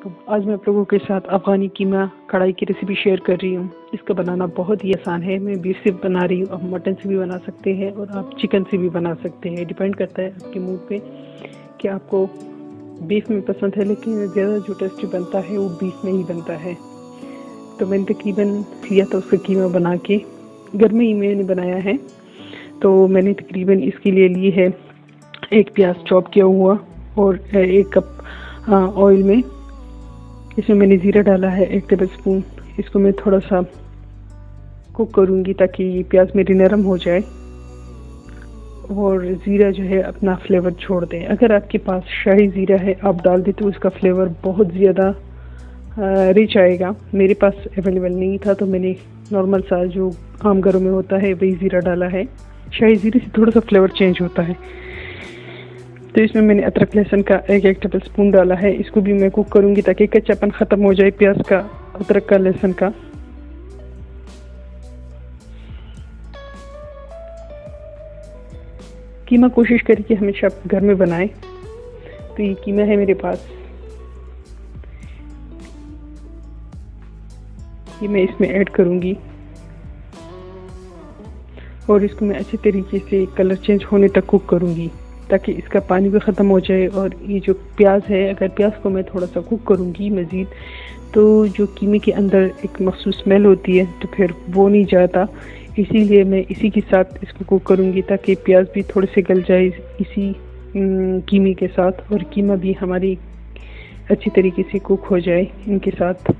वालेकुम। आज मैं आप लोगों के साथ अफ़गानी कीमा कढ़ाई की रेसिपी शेयर कर रही हूँ। इसका बनाना बहुत ही आसान है। मैं बीफ से बना रही हूँ, आप मटन से भी बना सकते हैं और आप चिकन से भी बना सकते हैं। डिपेंड करता है आपके मूड पे कि आपको बीफ में पसंद है, लेकिन ज़्यादा जो टेस्टी बनता है वो बीफ में ही बनता है। तो मैंने तकरीबन लिया था उसका कीमा बना के, घर में ही मैंने बनाया है। तो मैंने तकरीबन इसके लिए ली है 1 प्याज चॉप किया हुआ और 1 कप ऑयल में इसमें मैंने ज़ीरा डाला है 1 टेबल स्पून। इसको मैं थोड़ा सा कुक करूँगी ताकि ये प्याज मेरी नरम हो जाए और ज़ीरा जो है अपना फ्लेवर छोड़ दें। अगर आपके पास शाही ज़ीरा है आप डाल दें तो उसका फ्लेवर बहुत ज़्यादा रिच आएगा। मेरे पास अवेलेबल नहीं था तो मैंने नॉर्मल सा जो आम घरों में होता है वही ज़ीरा डाला है। शाही ज़ीरे से थोड़ा सा फ्लेवर चेंज होता है। तो इसमें मैंने अदरक लहसुन का 1 टेबल स्पून डाला है। इसको भी मैं कुक करूंगी ताकि कच्चापन ख़त्म हो जाए प्याज का, अदरक का, लहसुन का। कीमा कोशिश करिए कि हमेशा आप घर में बनाएं। तो ये कीमा है मेरे पास, ये मैं इसमें ऐड करूंगी और इसको मैं अच्छे तरीके से कलर चेंज होने तक कुक करूंगी ताकि इसका पानी भी ख़त्म हो जाए। और ये जो प्याज है, अगर प्याज को मैं थोड़ा सा कुक करूँगी मज़ीद तो जो कीमे के अंदर एक मखसूस स्मेल होती है तो फिर वो नहीं जाता। इसीलिए मैं इसी के साथ इसको कुक करूँगी ताकि प्याज भी थोड़े से गल जाए इसी कीमे के साथ और कीमा भी हमारी अच्छी तरीके से कुक हो जाए इनके साथ।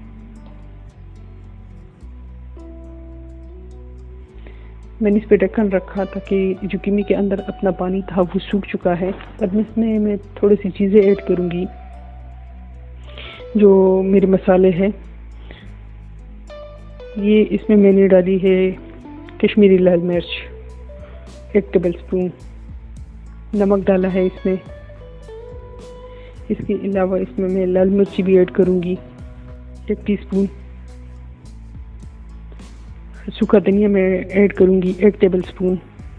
मैंने इस पे ढक्कन रखा ताकि जो कीमे के अंदर अपना पानी था वो सूख चुका है। अब इसमें मैं थोड़ी सी चीज़ें ऐड करूँगी। जो मेरे मसाले हैं ये इसमें मैंने डाली है कश्मीरी लाल मिर्च 1 टेबल स्पून, नमक डाला है इसमें। इसके अलावा इसमें मैं लाल मिर्ची भी ऐड करूँगी 1 टीस्पून। सूखा धनिया मैं ऐड करूँगी 1 टेबल स्पून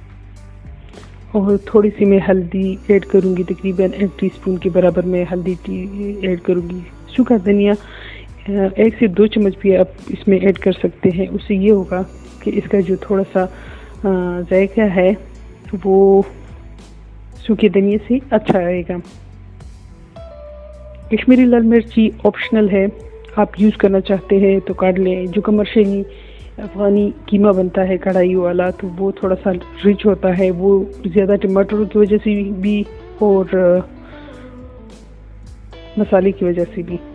और थोड़ी सी मैं हल्दी ऐड करूँगी, तकरीबन 1 टीस्पून के बराबर मैं हल्दी ऐड करूँगी। सूखा धनिया 1 से 2 चम्मच भी आप इसमें ऐड कर सकते हैं। उससे ये होगा कि इसका जो थोड़ा सा जायका है वो सूखे धनिया से अच्छा आएगा। कश्मीरी लाल मिर्ची ऑप्शनल है, आप यूज़ करना चाहते हैं तो काट लें। जो कमर्शियली अफ़गानी कीमा बनता है कढ़ाई वाला तो वो थोड़ा सा रिच होता है, वो ज़्यादा टमाटरों की वजह से भी और मसाले की वजह से भी।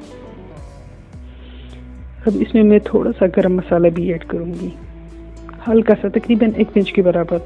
अब इसमें मैं थोड़ा सा गरम मसाला भी ऐड करूँगी, हल्का सा, तकरीबन 1 पिंच के बराबर।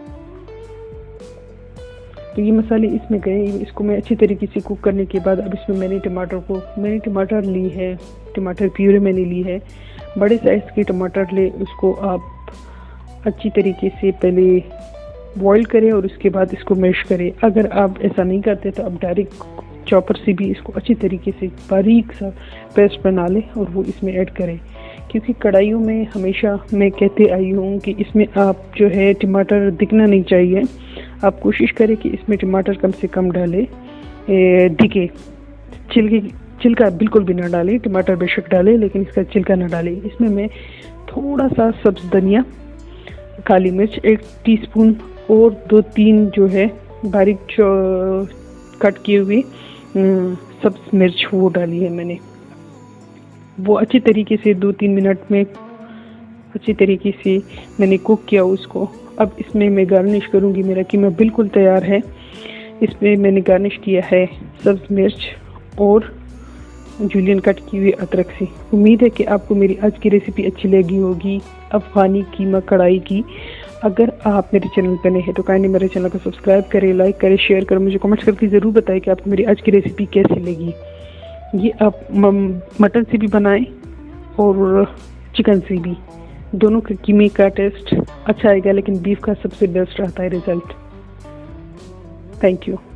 तो ये मसाले इसमें गए। इसको मैं अच्छी तरीके से कुक करने के बाद अब इसमें मैंने टमाटर ली है, टमाटर प्यूरे मैंने ली है। बड़े साइज़ के टमाटर ले, उसको आप अच्छी तरीके से पहले बॉईल करें और उसके बाद इसको मैश करें। अगर आप ऐसा नहीं करते तो आप डायरेक्ट चॉपर से भी इसको अच्छी तरीके से बारीक सा पेस्ट बना लें और वो इसमें ऐड करें। क्योंकि कढ़ाइयों में हमेशा मैं कहते आई हूँ कि इसमें आप जो है टमाटर दिखना नहीं चाहिए। आप कोशिश करें कि इसमें टमाटर कम से कम डालें, दिखे। छिलका बिल्कुल भी ना डालें, टमाटर बेशक डालें लेकिन इसका छिलका ना डालें। इसमें मैं थोड़ा सा सब्ज़ धनिया, काली मिर्च 1 टीस्पून और 2-3 जो है बारीक कट किए हुए सब्ज़ मिर्च वो डाली है मैंने। वो अच्छी तरीके से 2-3 मिनट में अच्छी तरीके से मैंने कुक किया उसको। अब इसमें मैं गार्निश करूँगी। मेरा कीमा बिल्कुल तैयार है। इसमें मैंने गार्निश किया है सब्ज़ मिर्च और जूलियन कट की हुई अदरक से। उम्मीद है कि आपको मेरी आज की रेसिपी अच्छी लगी होगी अफ़गानी कीमा कढ़ाई की। अगर आप मेरे चैनल पर नए हैं तो काइंडली मेरे चैनल को सब्सक्राइब करें, लाइक करें, शेयर करें। मुझे कमेंट्स करके ज़रूर बताएं कि आपको मेरी आज की रेसिपी कैसी लगी। ये आप मटन से भी बनाएं और चिकन से भी, दोनों के कीमे का टेस्ट अच्छा आएगा, लेकिन बीफ का सबसे बेस्ट रहता है रिज़ल्ट। Thank you.